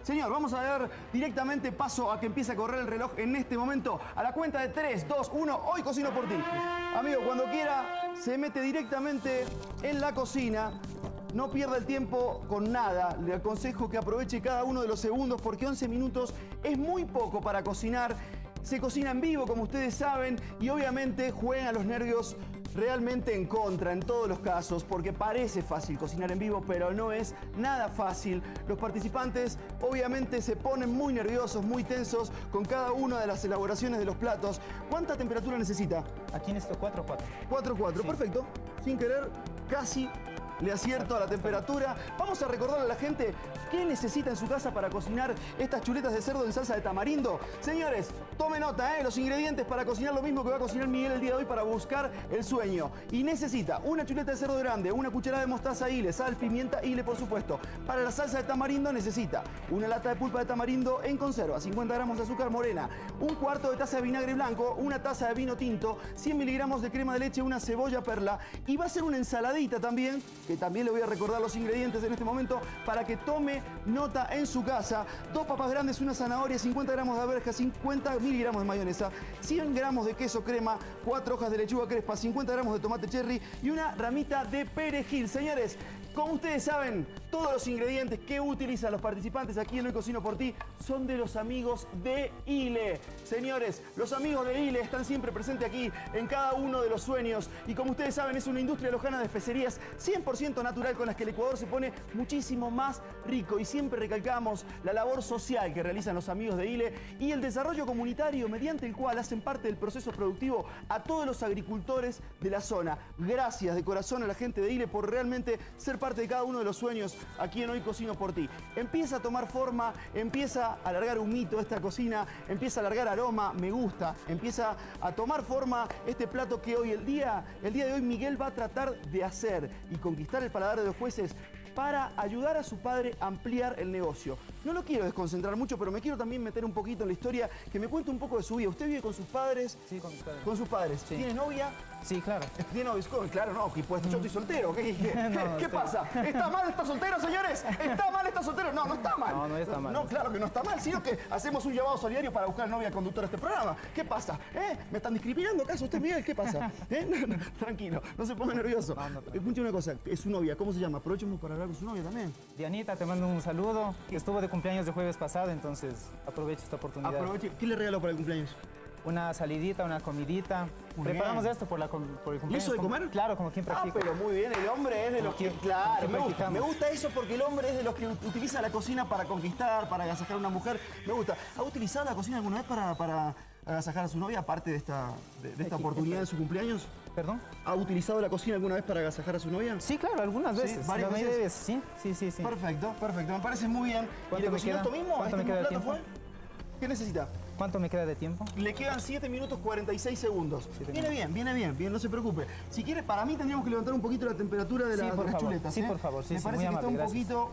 Señor, vamos a dar directamente paso a que empiece a correr el reloj en este momento. A la cuenta de 3, 2, 1, hoy cocino por ti. Amigo, cuando quiera, se mete directamente en la cocina. No pierda el tiempo con nada. Le aconsejo que aproveche cada uno de los segundos porque 11 minutos es muy poco para cocinar. Se cocina en vivo, como ustedes saben, y obviamente juegan a los nervios realmente en contra en todos los casos, porque parece fácil cocinar en vivo, pero no es nada fácil. Los participantes obviamente se ponen muy nerviosos, muy tensos con cada una de las elaboraciones de los platos. ¿Cuánta temperatura necesita? Aquí necesito 4-4. 4-4, Sí. Perfecto. Sin querer, casi le acierto a la temperatura. Vamos a recordarle a la gente qué necesita en su casa para cocinar estas chuletas de cerdo en salsa de tamarindo. Señores, tome nota, los ingredientes para cocinar lo mismo que va a cocinar Miguel el día de hoy para buscar el sueño. Y necesita una chuleta de cerdo grande, una cucharada de mostaza ile, sal, pimienta ile, por supuesto. Para la salsa de tamarindo necesita una lata de pulpa de tamarindo en conserva, 50 gramos de azúcar morena, un cuarto de taza de vinagre blanco, una taza de vino tinto, 100 miligramos de crema de leche, una cebolla perla. Y va a ser una ensaladita también, que también le voy a recordar los ingredientes en este momento para que tome nota en su casa. 2 papas grandes, una zanahoria, 50 gramos de alberja, 50 miligramos de mayonesa, 100 gramos de queso crema, 4 hojas de lechuga crespa, 50 gramos de tomate cherry y una ramita de perejil. Señores, como ustedes saben, todos los ingredientes que utilizan los participantes aquí en Hoy Cocino por Ti son de los amigos de Ile. Señores, los amigos de Ile están siempre presentes aquí en cada uno de los sueños. Y como ustedes saben, es una industria lojana de especerías 100% natural con las que el Ecuador se pone muchísimo más rico. Y siempre recalcamos la labor social que realizan los amigos de Ile y el desarrollo comunitario mediante el cual hacen parte del proceso productivo a todos los agricultores de la zona. Gracias de corazón a la gente de Ile por realmente ser parte de cada uno de los sueños aquí en Hoy Cocino por Ti. Empieza a tomar forma, empieza a alargar humito esta cocina, empieza a alargar aroma, me gusta, empieza a tomar forma este plato que hoy, el día de hoy, Miguel va a tratar de hacer y conquistar el paladar de los jueces para ayudar a su padre a ampliar el negocio. No lo quiero desconcentrar mucho, pero me quiero también meter un poquito en la historia, que me cuente un poco de su vida. ¿Usted vive con sus padres? Sí, con mis padres. ¿Con sus padres? Sí. ¿Tiene novia? Sí, claro. ¿Tiene novios? Claro, no, pues yo estoy soltero. ¿Qué No, ¿Qué pasa? ¿Está mal estar soltero, señores? ¿Está mal estar soltero? No, no está mal. No, no está mal. No, claro que no está mal, sino que hacemos un llamado solidario para buscar novia conductora de este programa. ¿Qué pasa? ¿Me están discriminando acaso usted, Miguel? ¿Qué pasa? No, tranquilo, no se ponga nervioso. Escuche una cosa, es su novia, ¿cómo se llama? Aprovechemos para hablar con su novia también. Dianita, te mando un saludo. Estuvo de cumpleaños de jueves pasado, entonces aprovecha esta oportunidad. Aproveche. ¿Qué le regaló para el cumpleaños? Una salidita, una comidita. Muy Preparamos bien. esto por el cumpleaños. ¿Y eso de comer? Claro, como quien practica. Pero muy bien, el hombre es de los que... Claro, me gusta eso porque el hombre es de los que utiliza la cocina para conquistar, para agasajar a una mujer. Me gusta. ¿Ha utilizado la cocina alguna vez para agasajar a su novia, aparte de esta oportunidad de su cumpleaños? ¿Perdón? ¿Ha utilizado la cocina alguna vez para agasajar a su novia? Sí, claro, algunas veces. ¿Varias La mayoría de veces? veces, sí. Perfecto. Me parece muy bien. ¿Y ¿Cuánto le me cocinó queda? esto mismo? ¿Cuánto ¿Este me queda de mismo plato tiempo? fue? ¿Qué necesita? ¿Cuánto me queda de tiempo? Le quedan 7 minutos 46 segundos. Viene bien, no se preocupe. Si quiere, para mí tendríamos que levantar un poquito la temperatura de, Sí, por las favor. chuletas. Sí, por favor. Sí, Me sí, parece muy que está amable, un poquito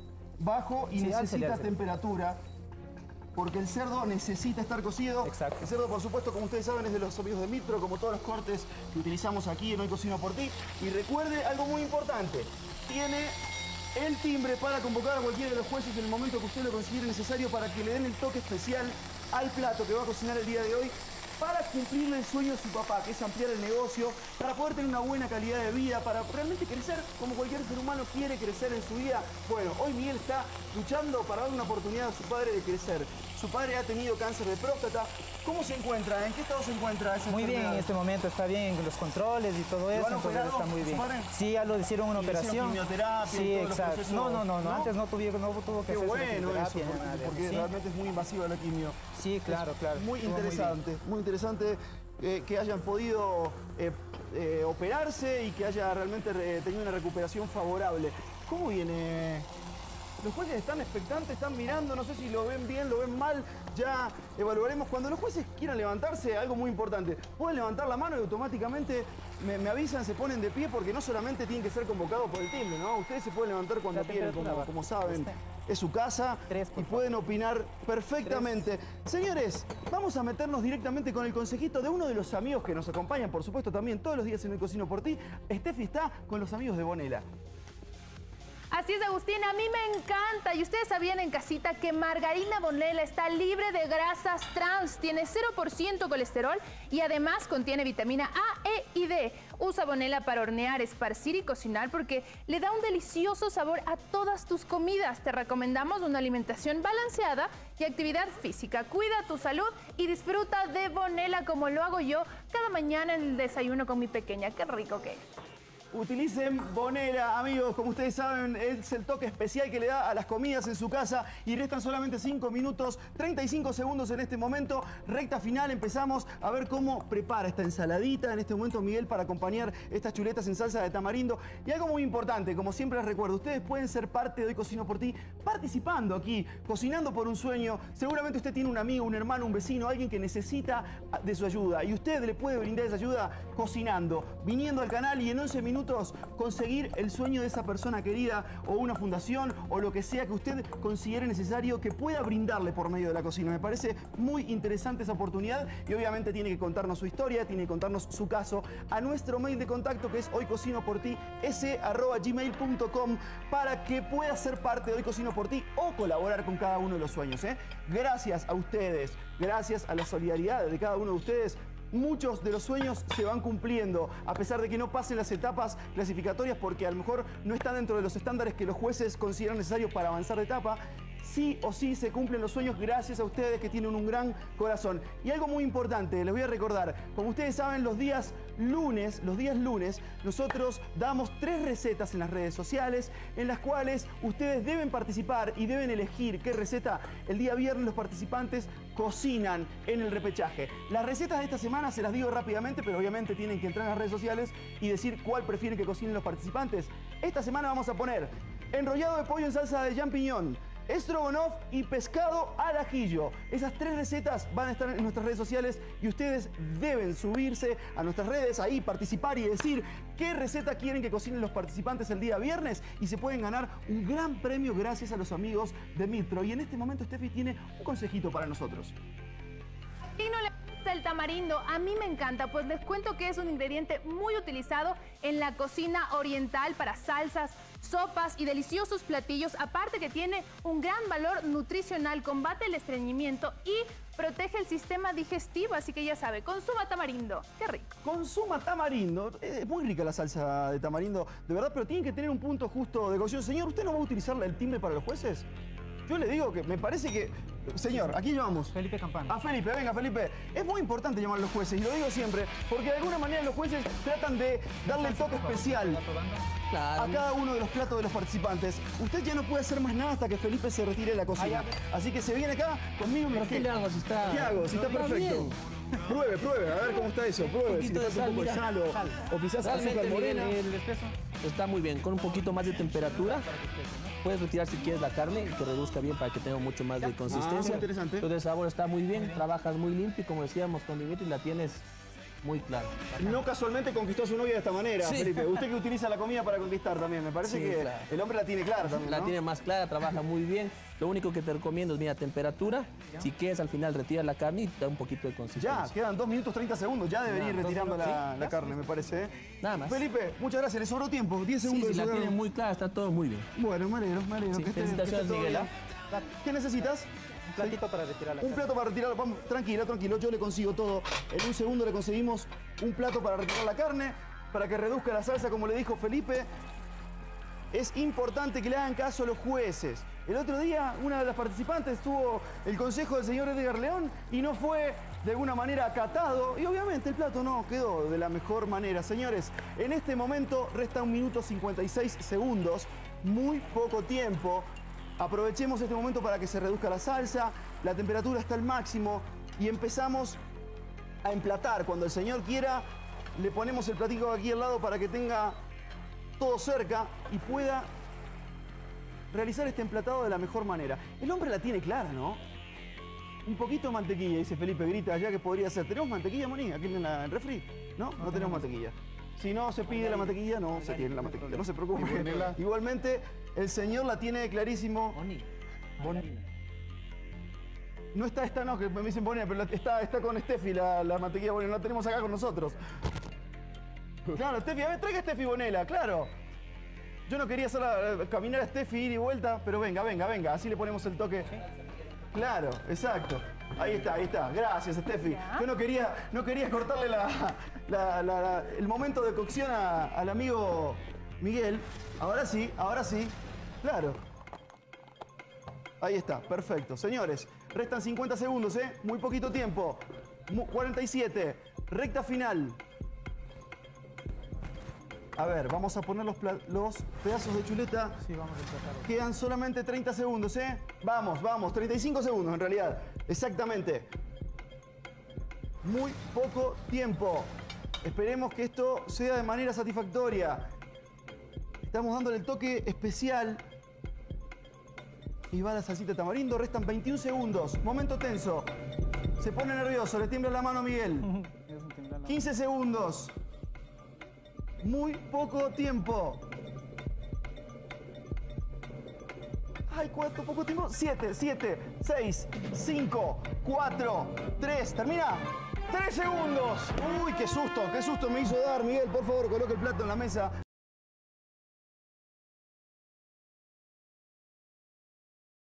bajo y Sí, necesita álcele. temperatura. Porque el cerdo necesita estar cocido. Exacto. El cerdo, por supuesto, como ustedes saben, es de los amigos de Mitro, como todos los cortes que utilizamos aquí en Hoy Cocino por Ti. Y recuerde algo muy importante. Tiene el timbre para convocar a cualquiera de los jueces en el momento que usted lo considere necesario para que le den el toque especial al plato que va a cocinar el día de hoy, para cumplirle el sueño de su papá, que es ampliar el negocio, para poder tener una buena calidad de vida, para realmente crecer como cualquier ser humano quiere crecer en su vida. Bueno, hoy Miguel está luchando para dar una oportunidad a su padre de crecer. Su padre ha tenido cáncer de próstata. ¿Cómo se encuentra? ¿En qué estado se encuentra esa Muy bien, enfermedad? en este momento está bien los controles y todo eso, han entonces operado está muy a su bien. padre? Sí, ya lo hicieron una ¿Y le hicieron operación. quimioterapia y Sí, todos los exacto. procesos? No, antes no tuvo que Qué hacerse bueno eso, quimioterapia, nada de porque eso. realmente es muy invasiva la quimio. Sí, claro. Muy Estuvo interesante, muy interesante que hayan podido operarse y que haya realmente tenido una recuperación favorable. ¿Cómo viene? Los jueces están expectantes, están mirando, no sé si lo ven bien, lo ven mal, ya evaluaremos. Cuando los jueces quieran levantarse, algo muy importante, pueden levantar la mano y automáticamente me avisan, se ponen de pie, porque no solamente tienen que ser convocados por el timbre, ¿no? Ustedes se pueden levantar cuando quieran, como saben. Es su casa y pueden opinar perfectamente. Señores, vamos a meternos directamente con el consejito de uno de los amigos que nos acompañan, por supuesto, también todos los días en Hoy Cocino por Ti. Steffi está con los amigos de Bonela. Así es, Agustín, a mí me encanta. Y ustedes sabían en casita que margarina Bonela está libre de grasas trans, tiene 0% colesterol y además contiene vitamina A, E y D. Usa Bonela para hornear, esparcir y cocinar porque le da un delicioso sabor a todas tus comidas. Te recomendamos una alimentación balanceada y actividad física. Cuida tu salud y disfruta de Bonela como lo hago yo cada mañana en el desayuno con mi pequeña. Qué rico que es. Utilicen Bonela, amigos, como ustedes saben, es el toque especial que le da a las comidas en su casa y restan solamente 5 minutos, 35 segundos en este momento. Recta final, empezamos a ver cómo prepara esta ensaladita en este momento Miguel para acompañar estas chuletas en salsa de tamarindo. Y algo muy importante, como siempre les recuerdo, ustedes pueden ser parte de Hoy Cocino por Ti participando aquí, cocinando por un sueño. Seguramente usted tiene un amigo, un hermano, un vecino, alguien que necesita de su ayuda y usted le puede brindar esa ayuda cocinando, viniendo al canal y en 11 minutos conseguir el sueño de esa persona querida o una fundación o lo que sea que usted considere necesario que pueda brindarle por medio de la cocina. Me parece muy interesante esa oportunidad y obviamente tiene que contarnos su historia, tiene que contarnos su caso a nuestro mail de contacto que es hoycocinoporti@gmail.com para que pueda ser parte de Hoy Cocino por Ti o colaborar con cada uno de los sueños. Gracias a ustedes, gracias a la solidaridad de cada uno de ustedes. Muchos de los sueños se van cumpliendo, a pesar de que no pasen las etapas clasificatorias porque a lo mejor no están dentro de los estándares que los jueces consideran necesarios para avanzar de etapa. Sí o sí se cumplen los sueños gracias a ustedes que tienen un gran corazón. Y algo muy importante, les voy a recordar, como ustedes saben, los días lunes, nosotros damos 3 recetas en las redes sociales en las cuales ustedes deben participar y deben elegir qué receta. El día viernes los participantes cocinan en el repechaje. Las recetas de esta semana se las digo rápidamente, pero obviamente tienen que entrar en las redes sociales y decir cuál prefieren que cocinen los participantes. Esta semana vamos a poner enrollado de pollo en salsa de champiñón, estrogonoff y pescado al ajillo. Esas 3 recetas van a estar en nuestras redes sociales y ustedes deben subirse a nuestras redes, ahí participar y decir qué receta quieren que cocinen los participantes el día viernes y se pueden ganar un gran premio gracias a los amigos de Mitro. Y en este momento Steffi tiene un consejito para nosotros. Y no le gusta el tamarindo, a mí me encanta, pues les cuento que es un ingrediente muy utilizado en la cocina oriental para salsas, sopas y deliciosos platillos, aparte que tiene un gran valor nutricional, combate el estreñimiento y protege el sistema digestivo, así que ya sabe, consuma tamarindo, qué rico. Consuma tamarindo, es muy rica la salsa de tamarindo, de verdad, pero tiene que tener un punto justo de cocción. Señor, ¿usted no va a utilizar el timbre para los jueces? Yo le digo que me parece que... Señor, aquí llamamos. Felipe Campana. A Felipe, venga Felipe. Es muy importante llamar a los jueces, y lo digo siempre, porque de alguna manera los jueces tratan de darle el toque especial a cada uno de los platos de los participantes. Usted ya no puede hacer más nada hasta que Felipe se retire de la cocina. Así que se viene acá conmigo. ¿Pero qué le hago si está...? ¿Qué hago? Si está perfecto. Pruebe, a ver cómo está eso. Pruebe, si le falta un poco de sal o quizás azúcar morena. El espeso. Está muy bien, con un poquito más de temperatura. Puedes retirar si quieres la carne y que reduzca bien para que tenga mucho más de consistencia. muy interesante. Entonces el sabor está muy bien, trabajas muy limpio y como decíamos con Dimitri la tienes muy clara. No casualmente conquistó a su novia de esta manera, Sí. Felipe. Usted que utiliza la comida para conquistar también. Me parece Sí, que claro. el hombre la tiene clara también, La ¿no? tiene más clara, trabaja muy bien. Lo único que te recomiendo es, mira, temperatura. Si quieres, al final retira la carne y te da un poquito de consistencia. Ya, quedan 2 minutos 30 segundos. Ya debería ir retirando la carne, me parece. Nada más. Felipe, muchas gracias. Le sobró tiempo. 10 Sí, segundos. si de la su tiene muy clara, está todo muy bien. Bueno, me alegro. Sí, que esté felicitaciones, todo Miguel, bien. ¿Qué necesitas? Un platito para retirar la Un carne. plato para retirarlo. Vamos, tranquilo. Yo le consigo todo. En un segundo le conseguimos un plato para retirar la carne, para que reduzca la salsa, como le dijo Felipe. Es importante que le hagan caso a los jueces. El otro día, una de las participantes tuvo el consejo del señor Edgar León y no fue de alguna manera acatado. Y obviamente el plato no quedó de la mejor manera. Señores, en este momento resta 1 minuto 56 segundos. Muy poco tiempo. Aprovechemos este momento para que se reduzca la salsa. La temperatura está al máximo y empezamos a emplatar. Cuando el señor quiera, le ponemos el platito aquí al lado para que tenga todo cerca y pueda realizar este emplatado de la mejor manera. El hombre la tiene clara, ¿no? Un poquito de mantequilla, dice Felipe, grita allá que podría ser. ¿Tenemos mantequilla, Moni, aquí en el refri? ¿No? No tenemos mantequilla. Si no se pide la mantequilla, no se tiene la mantequilla. No se preocupe. Igualmente, el señor la tiene clarísimo. No está esta, no, que me dicen Bonilla, pero está con Steffi la mantequilla Bonilla, no la tenemos acá con nosotros. Claro, Steffi, a ver, traiga Steffi Bonella, claro. Yo no quería caminar a Steffi, ir y vuelta, pero venga. Así le ponemos el toque. Claro, exacto. Ahí está. Gracias, Steffi. Yo no quería cortarle el momento de cocción al amigo Miguel. Ahora sí. Claro. Ahí está, perfecto. Señores, restan 50 segundos, ¿eh? Muy poquito tiempo. 47. Recta final. A ver, vamos a poner los pedazos de chuleta. Sí, vamos a tratar. Quedan solamente 30 segundos, ¿eh? Vamos. 35 segundos en realidad. Exactamente. Muy poco tiempo. Esperemos que esto sea de manera satisfactoria. Estamos dándole el toque especial. Y va la salsita de tamarindo. Restan 21 segundos. Momento tenso. Se pone nervioso. Le tiembla la mano a Miguel. 15 segundos. Muy poco tiempo. Ay, ¿cuánto poco tiempo? 7, 6, 5, 4, 3. ¿Termina? 3 segundos. Uy, qué susto me hizo dar, Miguel. Por favor, coloque el plato en la mesa.